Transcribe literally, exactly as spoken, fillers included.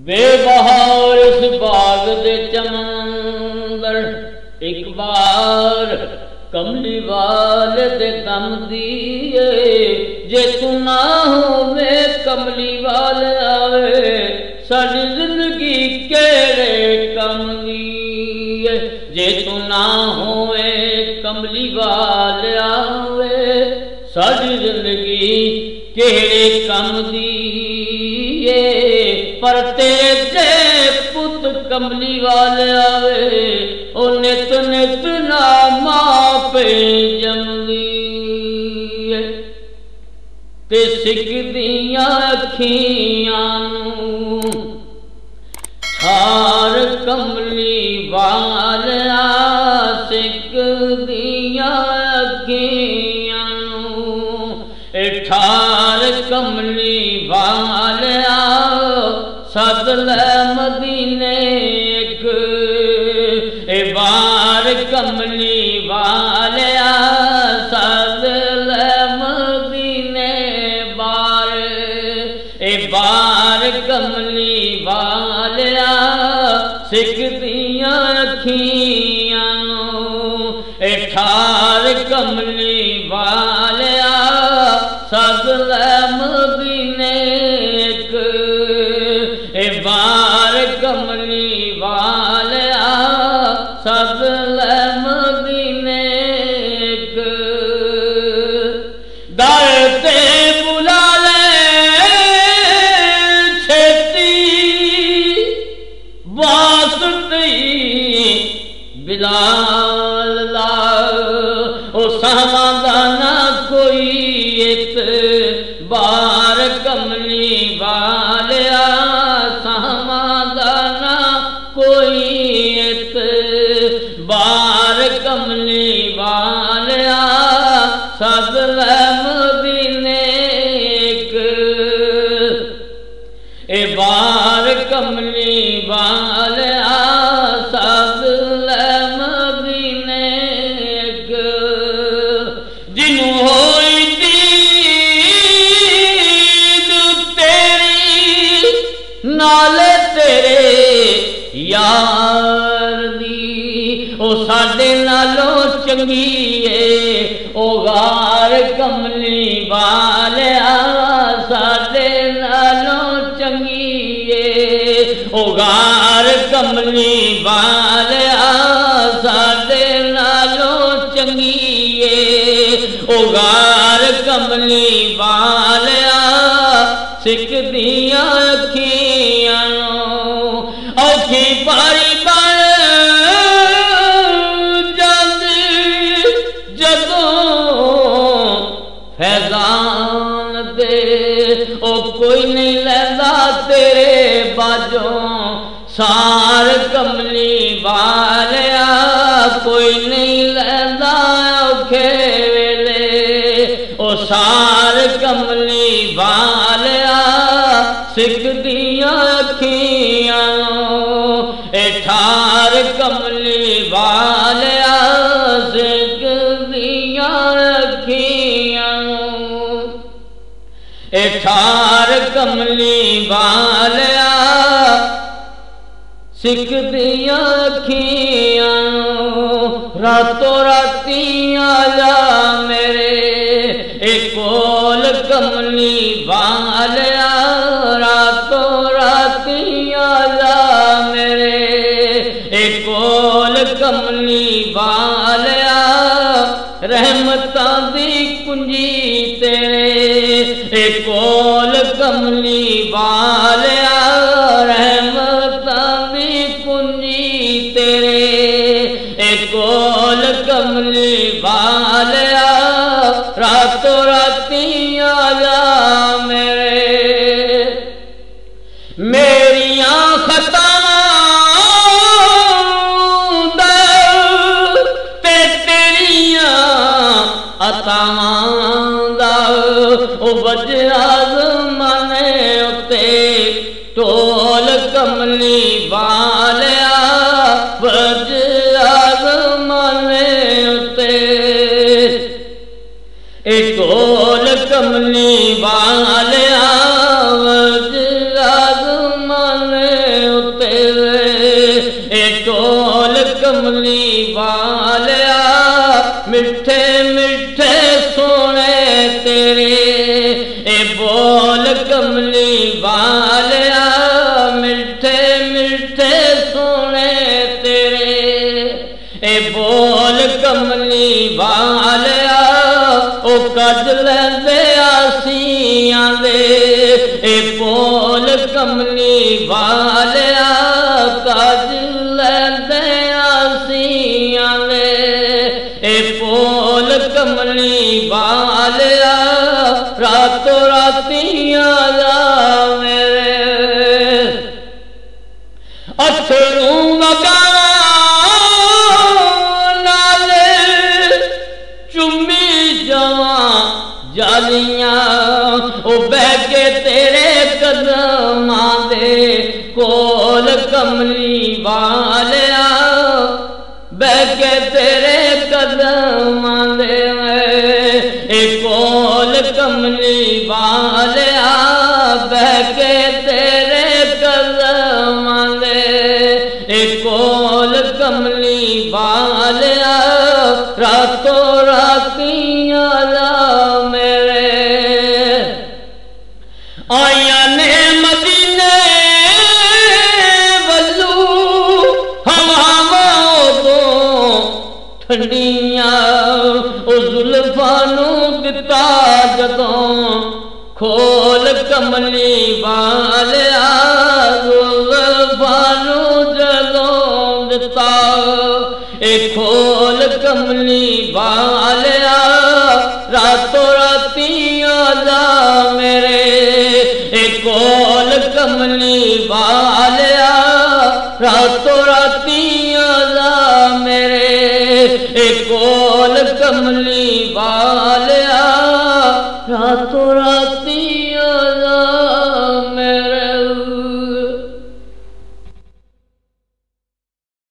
बेबहार इस बाग दे चमंदर एक बार कमली वाले दे दम दिए। जे तू ना होवे कमली वाले आवे सारी जिंदगी केड़े कम दी। जे तू ना होवे कमली वाले आवे सारी जिंदगी केड़े कम दी। पर तेरे पुत कमली वाले आवे ओ नित नित नामा पे जमदी। ते सिकदियां अखियां नूं ठार कमली वाले सिकदियां अखियां नूं ठार कमली वाले सदले मदीने एक ए बार कमली वाले सदले मदीने बार ए बार कमली वाले सिकदियां अखियां नूं ए ठार कमली वाले सदले मदीने बार कमली वाले सदले मदीने दर ते बुला ले छेती वास्ते बिलाल ला ओ सावंदा ना कोई इत बार कमली वाले बार कमली वाले सदले मदीने ए बार कमली वाले सदले मदीने जिनू होई दीद तेरी नाले तेरे यार ओ साडे नालों चंगी है ओ गार कमली वाले साडे नालों चंगी है ओ गार कमली वाले साडे नालों चंगी है ओ गार कमली वाले सिकदियां अखियां औखी पारी बन फैजान दे ओ कोई नहीं लैंदा तेरे बाजों सार कमली वाले कोई नहीं लैंदा औखे वेले ओ सार कमली वाले सिकदियां अखियां ए ठार कमली वाले सिकदियां अखियां ए ठार कमली वाले सिकदियां अखियां रातों राती आजा मेरे ए कोल कमली वाले रातों राती आजा मेरे ए कोल कमली वाले रहमतां दी कुंजी तेरे ए कोल कमली वाले रहमतां दी कुंजी तेरे ए कोल कमली वाले रातों राती आजा मेरे मेरियां खतावां ते तेरियां अतावां दा ओ वजराज़माने उते टोल कमली वाले वजराज़माने उते ए टोल कमली वाले वजराज़माने कमली वालिया मिठे मिठे सोने तेरे ए बोल कमली वालिया मिठे मिठे सोने तेरे ए बोल कमली वालिया ओ कद लैंदे आसियां दे ए बोल कमली वालिया कद लैंदे आसियां दे ए बोल कमली वालिया रातों रातियां जा मेरे अथरू वगा जालियां ओ बह के तेरे कदमां दे कोल कमली वालिया बह के तेरे कदमां दे ए कोल कमली वालिया बह के तेरे कदमां दे ए कोल कमली वालिया रातों रातियां ला आया ने मदीने वल्लू हवावां तो ठंडियां ओ जुल्फां नू दिता जदों खोल कमली वालिया जुल्फां नू जदों दिता ए खोल कमली वालिया रातों रातियां जा मेरे कोल कमली वालिया रातों रातियां जा मेरे ए कोल कमली वालिया रातों रात